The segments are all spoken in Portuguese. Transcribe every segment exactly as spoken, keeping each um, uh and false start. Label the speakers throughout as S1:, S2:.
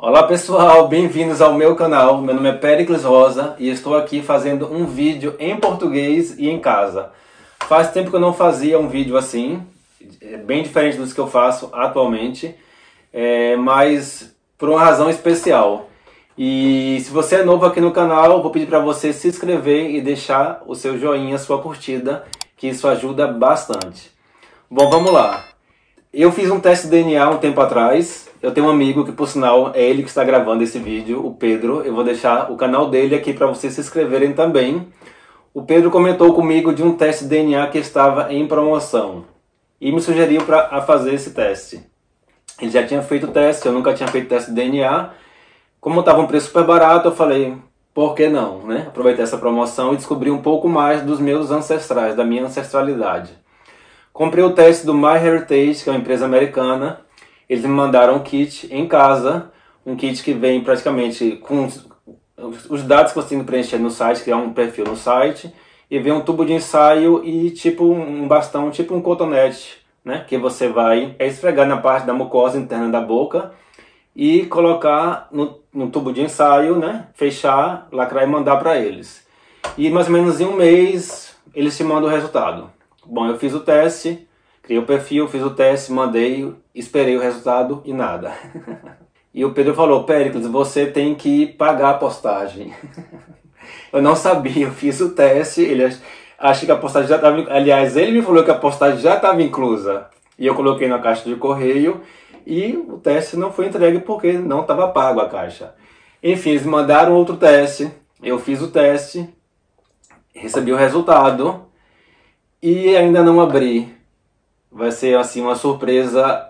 S1: Olá pessoal, bem-vindos ao meu canal. Meu nome é Péricles Rosa e estou aqui fazendo um vídeo em português e em casa. Faz tempo que eu não fazia um vídeo assim, bem diferente dos que eu faço atualmente, é, mas por uma razão especial. E se você é novo aqui no canal, vou pedir para você se inscrever e deixar o seu joinha, sua curtida, que isso ajuda bastante. Bom, vamos lá. Eu fiz um teste de D N A um tempo atrás. Eu tenho um amigo que, por sinal, é ele que está gravando esse vídeo, o Pedro. Eu vou deixar o canal dele aqui para vocês se inscreverem também. O Pedro comentou comigo de um teste de D N A que estava em promoção e me sugeriu para fazer esse teste. Ele já tinha feito o teste, eu nunca tinha feito teste de D N A. Como estava um preço super barato, eu falei, por que não, né? Aproveitei essa promoção e descobri um pouco mais dos meus ancestrais, da minha ancestralidade. Comprei o teste do MyHeritage, que é uma empresa americana. Eles me mandaram um kit em casa, um kit que vem praticamente com os dados que você tem que preencher no site, criar um perfil no site, e vem um tubo de ensaio e tipo um bastão, tipo um cotonete, né? Que você vai esfregar na parte da mucosa interna da boca e colocar no, no tubo de ensaio, né? Fechar, lacrar e mandar para eles. E mais ou menos em um mês eles te mandam o resultado. Bom, eu fiz o teste, criei o perfil, fiz o teste, mandei, esperei o resultado e nada. E o Pedro falou, Péricles, você tem que pagar a postagem. Eu não sabia, eu fiz o teste, ele acha que a postagem já estava... Aliás, ele me falou que a postagem já estava inclusa. E eu coloquei na caixa de correio e o teste não foi entregue porque não estava pago a caixa. Enfim, eles mandaram outro teste, eu fiz o teste, recebi o resultado e ainda não abri. Vai ser assim uma surpresa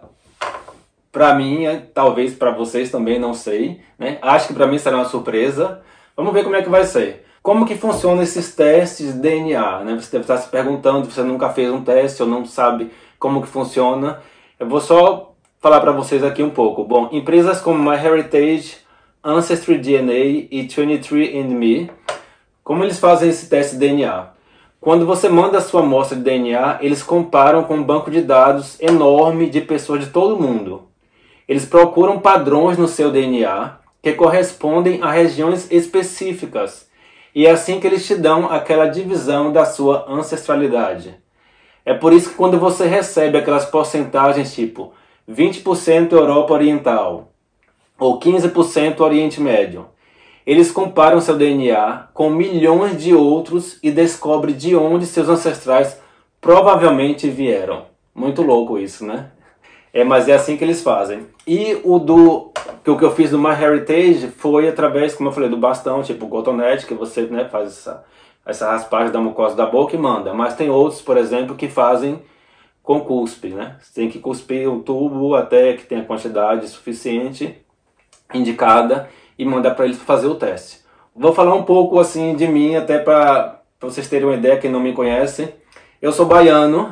S1: para mim, talvez para vocês também, não sei, né? Acho que para mim será uma surpresa. Vamos ver como é que vai ser. Como que funcionam esses testes de D N A, né? Você deve estar se perguntando, você nunca fez um teste ou não sabe como que funciona. Eu vou só falar para vocês aqui um pouco. Bom, empresas como MyHeritage, Ancestry D N A e vinte e três and me, como eles fazem esse teste de D N A? Quando você manda a sua amostra de D N A, eles comparam com um banco de dados enorme de pessoas de todo mundo. Eles procuram padrões no seu D N A que correspondem a regiões específicas. E é assim que eles te dão aquela divisão da sua ancestralidade. É por isso que quando você recebe aquelas porcentagens tipo vinte por cento Europa Oriental ou quinze por cento Oriente Médio, eles comparam seu D N A com milhões de outros e descobrem de onde seus ancestrais provavelmente vieram. Muito louco isso, né? É, mas é assim que eles fazem. E o do que o que eu fiz do MyHeritage foi através, como eu falei, do bastão, tipo cotonete, que você, né, faz essa, essa raspagem da mucosa da boca e manda. Mas tem outros, por exemplo, que fazem com cuspe, né? Você tem que cuspir um tubo até que tenha quantidade suficiente indicada e mandar para eles fazer o teste. Vou falar um pouco assim de mim, até para vocês terem uma ideia, quem não me conhece. Eu sou baiano,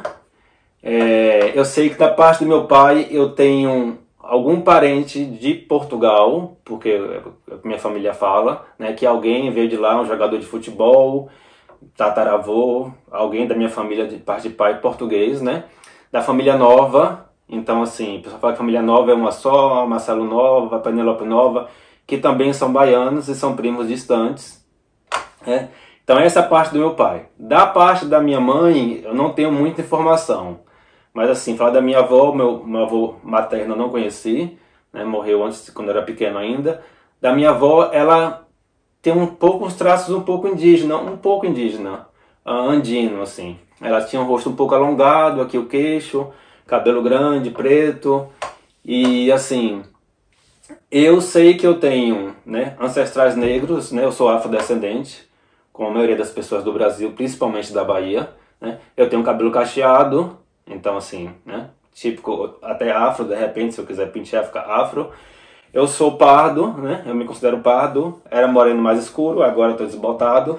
S1: é, eu sei que da parte do meu pai eu tenho algum parente de Portugal, porque é o que minha família fala, né, que alguém veio de lá, um jogador de futebol, tataravô, alguém da minha família de parte de pai português, né, da família Nova. Então assim, o pessoal fala que a família Nova é uma só, Marcelo Nova, Penelope Nova, que também são baianos e são primos distantes, né? Então essa é a parte do meu pai. Da parte da minha mãe, eu não tenho muita informação. Mas assim, falar da minha avó, meu, meu avô materno eu não conheci, né? Morreu antes, quando eu era pequeno ainda. Da minha avó, ela tem um pouco os traços um pouco indígena, um pouco indígena, andino, assim. Ela tinha um rosto um pouco alongado, aqui o queixo, cabelo grande, preto, e assim... Eu sei que eu tenho, né, ancestrais negros, né, eu sou afrodescendente, como a maioria das pessoas do Brasil, principalmente da Bahia, né, eu tenho cabelo cacheado, então assim, né, típico, até afro, de repente, se eu quiser pentear, fica afro. Eu sou pardo, né, eu me considero pardo, era moreno mais escuro, agora estou desbotado.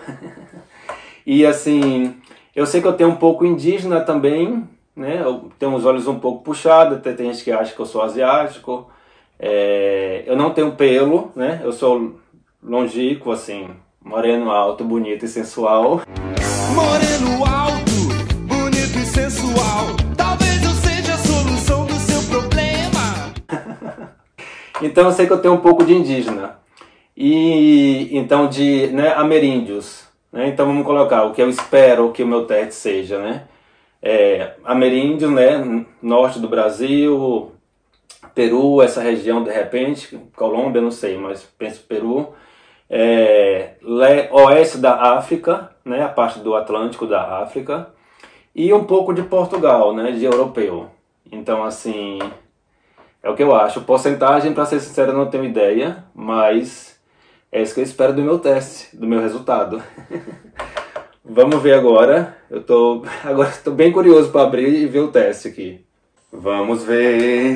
S1: E assim, eu sei que eu tenho um pouco indígena também, né, eu tenho os olhos um pouco puxados, até tem gente que acha que eu sou asiático. É, eu não tenho pelo, né? Eu sou longínquo, assim, moreno alto, bonito e sensual. Moreno alto, bonito e sensual. Talvez eu seja a solução do seu problema. Então eu sei que eu tenho um pouco de indígena. E então de, né, ameríndios. Né? Então vamos colocar o que eu espero que o meu teste seja, né? É, ameríndios, né? Norte do Brasil, Peru, essa região de repente, Colômbia, não sei, mas penso Peru. É, oeste da África, né? A parte do Atlântico da África. E um pouco de Portugal, né? De europeu. Então assim, é o que eu acho. Porcentagem, para ser sincero, eu não tenho ideia, mas é isso que eu espero do meu teste, do meu resultado. Vamos ver agora. Eu tô agora estou bem curioso para abrir e ver o teste aqui. Vamos ver.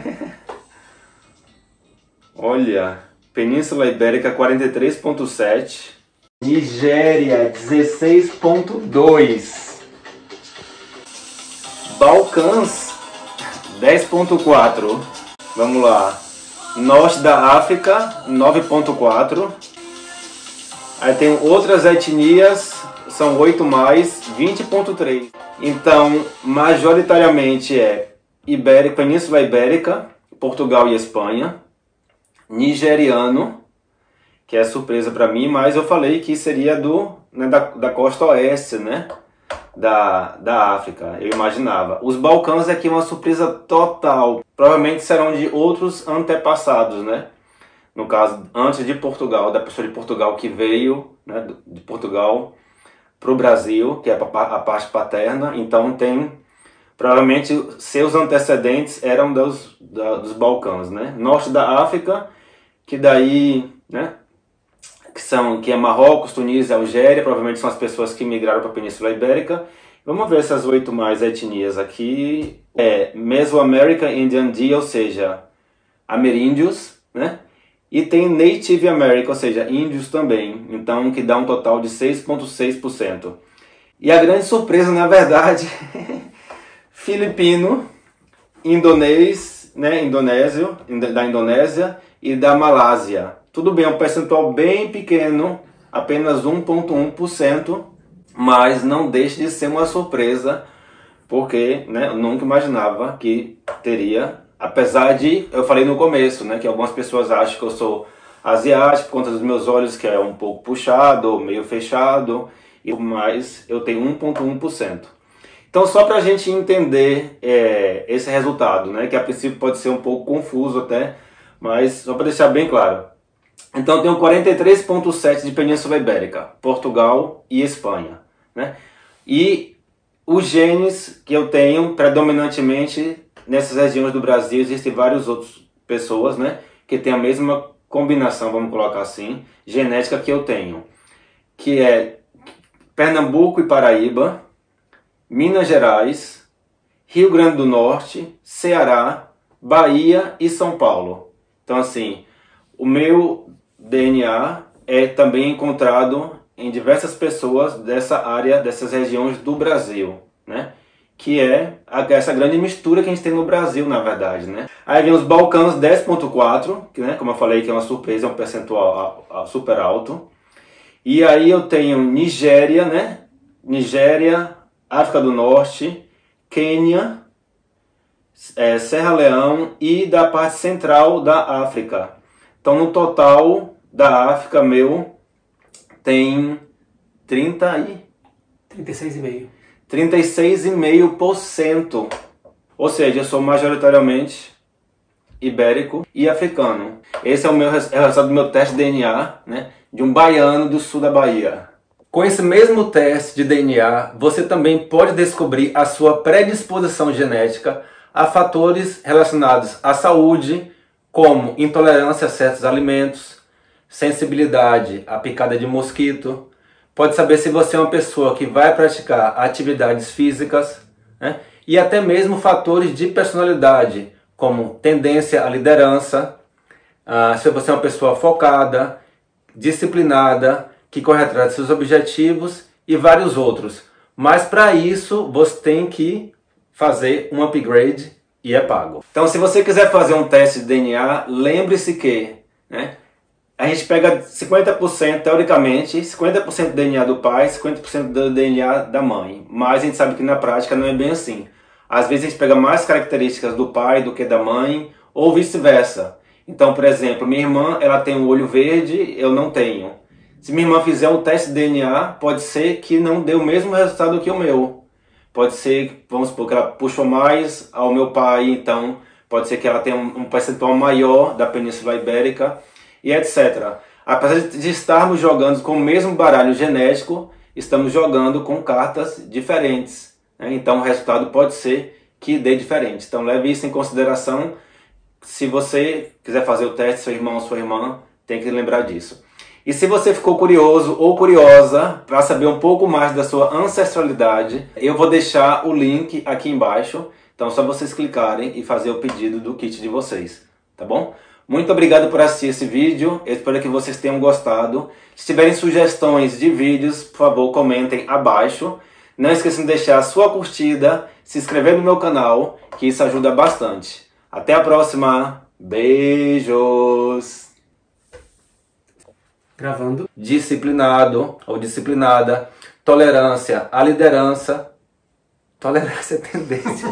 S1: Olha, Península Ibérica quarenta e três ponto sete, Nigéria dezesseis ponto dois, Balcãs dez ponto quatro. Vamos lá. Norte da África, nove ponto quatro. Aí tem outras etnias, são oito mais, vinte ponto três. Então, majoritariamente é Ibérica, Península Ibérica, Portugal e Espanha. Nigeriano, que é surpresa para mim, mas eu falei que seria do, né, da, da costa oeste, né? Da, da África, eu imaginava. Os Balcãs aqui é uma surpresa total. Provavelmente serão de outros antepassados, né? No caso, antes de Portugal, da pessoa de Portugal que veio, né, de Portugal para o Brasil, que é a parte paterna. Então tem, provavelmente, seus antecedentes eram dos, da, dos Balcãs, né? Norte da África, que daí, né? Que, são, que é Marrocos, Tunísia, Algéria, provavelmente são as pessoas que migraram para a Península Ibérica. Vamos ver essas oito mais etnias aqui. É Mesoamerican Indian D, ou seja, ameríndios, né? E tem Native American, ou seja, índios também. Então, que dá um total de seis ponto seis por cento. E a grande surpresa, na verdade, filipino, indonês, né? Indonésio, da Indonésia e da Malásia. Tudo bem, é um percentual bem pequeno, apenas um ponto um por cento, mas não deixa de ser uma surpresa, porque, né, eu nunca imaginava que teria, apesar de, eu falei no começo, né, que algumas pessoas acham que eu sou asiático, por conta dos meus olhos, que é um pouco puxado, meio fechado, mas eu tenho um ponto um por cento. Então, só para a gente entender é, esse resultado, né, que a princípio pode ser um pouco confuso até, mas só para deixar bem claro. Então, eu tenho quarenta e três ponto sete de Península Ibérica, Portugal e Espanha, né? E os genes que eu tenho, predominantemente, nessas regiões do Brasil, existem várias outras pessoas, né? Que têm a mesma combinação, vamos colocar assim, genética que eu tenho. Que é Pernambuco e Paraíba, Minas Gerais, Rio Grande do Norte, Ceará, Bahia e São Paulo. Então, assim, o meu D N A é também encontrado em diversas pessoas dessa área, dessas regiões do Brasil, né? Que é essa grande mistura que a gente tem no Brasil, na verdade, né? Aí vem os Balcãs dez ponto quatro, que, né, como eu falei, que é uma surpresa, é um percentual super alto. E aí eu tenho Nigéria, né? Nigéria, África do Norte, Quênia, é, Serra Leão e da parte central da África. Então, no total da África, meu, tem trinta e...
S2: trinta e seis vírgula cinco.
S1: trinta e seis vírgula cinco por cento. Ou seja, eu sou majoritariamente ibérico e africano. Esse é o meu resultado do meu teste de D N A, né, de um baiano do sul da Bahia. Com esse mesmo teste de D N A, você também pode descobrir a sua predisposição genética a fatores relacionados à saúde, como intolerância a certos alimentos, sensibilidade à picada de mosquito. Pode saber se você é uma pessoa que vai praticar atividades físicas, né? E até mesmo fatores de personalidade, como tendência à liderança, ah, se você é uma pessoa focada, disciplinada, que corre atrás de seus objetivos e vários outros. Mas para isso você tem que fazer um upgrade e é pago. Então, se você quiser fazer um teste de D N A, lembre-se que, né, a gente pega cinquenta por cento, teoricamente, cinquenta por cento do D N A do pai, cinquenta por cento do D N A da mãe. Mas a gente sabe que na prática não é bem assim. Às vezes a gente pega mais características do pai do que da mãe, ou vice-versa. Então, por exemplo, minha irmã ela tem um olho verde, eu não tenho. Se minha irmã fizer um teste de D N A, pode ser que não dê o mesmo resultado que o meu. Pode ser, vamos supor, que ela puxou mais ao meu pai, então pode ser que ela tenha um percentual maior da Península Ibérica e etcétera. Apesar de estarmos jogando com o mesmo baralho genético, estamos jogando com cartas diferentes, né? Então o resultado pode ser que dê diferente. Então leve isso em consideração. Se você quiser fazer o teste, seu irmão ou sua irmã tem que lembrar disso. E se você ficou curioso ou curiosa para saber um pouco mais da sua ancestralidade, eu vou deixar o link aqui embaixo. Então é só vocês clicarem e fazer o pedido do kit de vocês, tá bom? Muito obrigado por assistir esse vídeo, eu espero que vocês tenham gostado. Se tiverem sugestões de vídeos, por favor, comentem abaixo. Não esqueçam de deixar a sua curtida, se inscrever no meu canal, que isso ajuda bastante. Até a próxima, beijos!
S2: Gravando.
S1: Disciplinado ou disciplinada, tolerância à liderança, tolerância à tendência.